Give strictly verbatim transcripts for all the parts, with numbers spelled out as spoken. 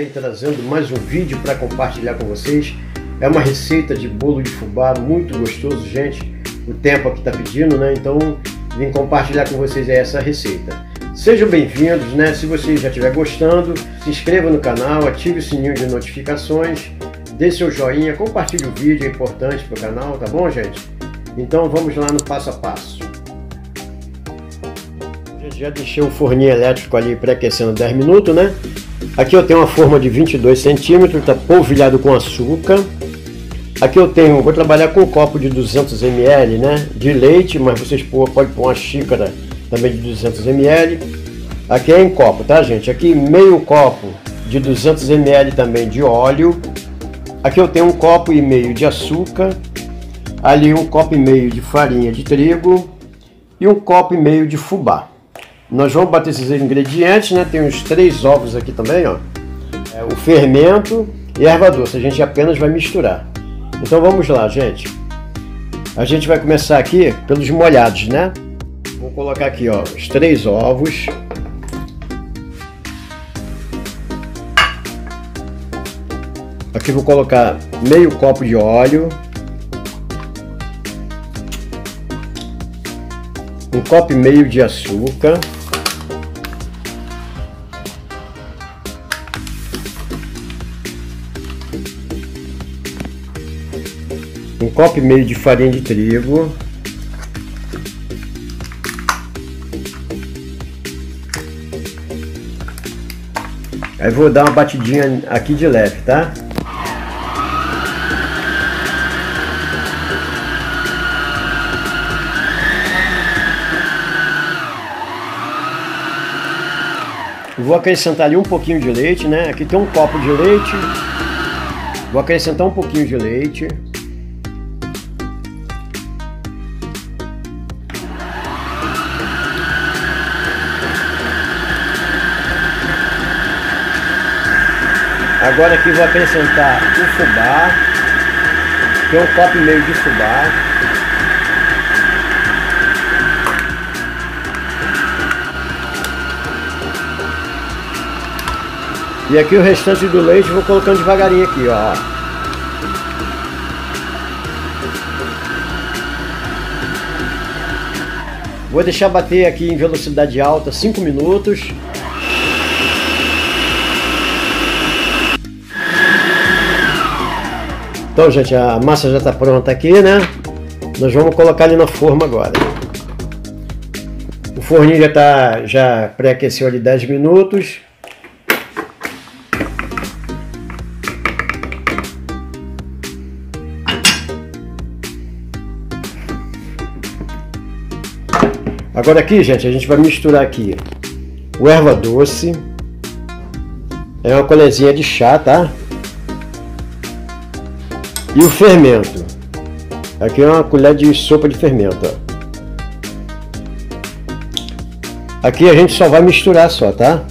aí trazendo mais um vídeo para compartilhar com vocês. É uma receita de bolo de fubá muito gostoso, gente. O tempo aqui está pedindo, né? Então vim compartilhar com vocês essa receita. Sejam bem-vindos, né? Se você já estiver gostando, se inscreva no canal, ative o sininho de notificações, dê seu joinha, compartilhe o vídeo, é importante para o canal, tá bom, gente? Então vamos lá no passo a passo. Já deixei o forninho elétrico ali pré-aquecendo dez minutos, né? Aqui eu tenho uma forma de vinte e dois centímetros, está polvilhado com açúcar. Aqui eu tenho, vou trabalhar com um copo de duzentos mililitros, né, de leite, mas vocês podem pôr uma xícara também de duzentos mililitros. Aqui é em copo, tá, gente? Aqui meio copo de duzentos mililitros também de óleo. Aqui eu tenho um copo e meio de açúcar. Ali um copo e meio de farinha de trigo e um copo e meio de fubá. Nós vamos bater esses ingredientes, né? Tem uns três ovos aqui também, ó. É, o fermento e a erva doce. A gente apenas vai misturar. Então vamos lá, gente. A gente vai começar aqui pelos molhados, né? Vou colocar aqui, ó, os três ovos. Aqui vou colocar meio copo de óleo. Um copo e meio de açúcar. Um copo e meio de farinha de trigo. Aí vou dar uma batidinha aqui de leve, tá? Vou acrescentar ali um pouquinho de leite, né? Aqui tem um copo de leite. Vou acrescentar um pouquinho de leite. Agora aqui vou acrescentar o fubá. Tem um copo e meio de fubá. E aqui o restante do leite eu vou colocando devagarinho aqui, ó. Vou deixar bater aqui em velocidade alta cinco minutos. Então, gente, a massa já está pronta aqui, né? Nós vamos colocar ali na forma agora. O forninho já tá, já pré-aqueceu ali dez minutos. Agora aqui, gente, a gente vai misturar aqui o erva doce. É uma colherzinha de chá, tá? E o fermento. Aqui é uma colher de sopa de fermento, ó. Aqui a gente só vai misturar só, tá?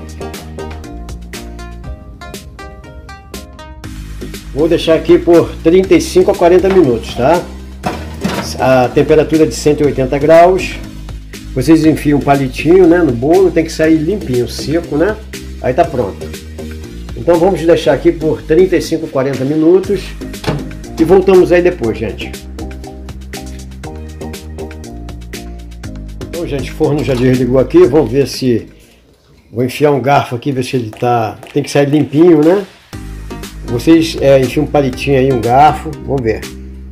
Vou deixar aqui por trinta e cinco a quarenta minutos, tá? A temperatura de cento e oitenta graus. Vocês enfiam um palitinho, né, no bolo, tem que sair limpinho, seco, né? Aí tá pronto. Então vamos deixar aqui por trinta e cinco a quarenta minutos e voltamos aí depois, gente. Então, gente, o forno já desligou aqui. Vamos ver se... Vou enfiar um garfo aqui, ver se ele tá... Tem que sair limpinho, né? Vocês é, enfiam um palitinho aí, um garfo. Vamos ver.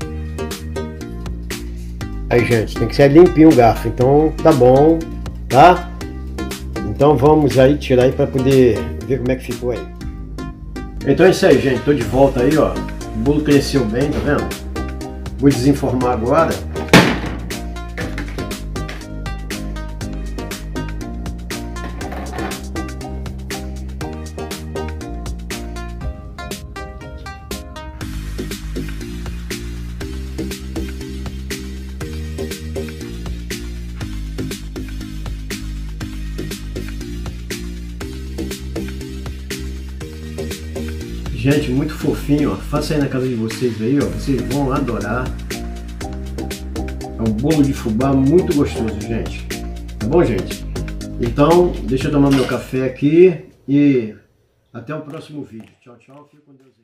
Aí, gente, tem que sair limpinho o garfo. Então tá bom, tá? Então vamos aí tirar aí para poder ver como é que ficou aí. Então é isso aí, gente. Tô de volta aí, ó. O bolo cresceu bem, tá vendo? Vou desenformar agora. Gente, muito fofinho, ó. Faça aí na casa de vocês aí, ó. Vocês vão adorar. É um bolo de fubá muito gostoso, gente. Tá bom, gente? Então, deixa eu tomar meu café aqui e Até o próximo vídeo. Tchau, tchau. Fique com Deus.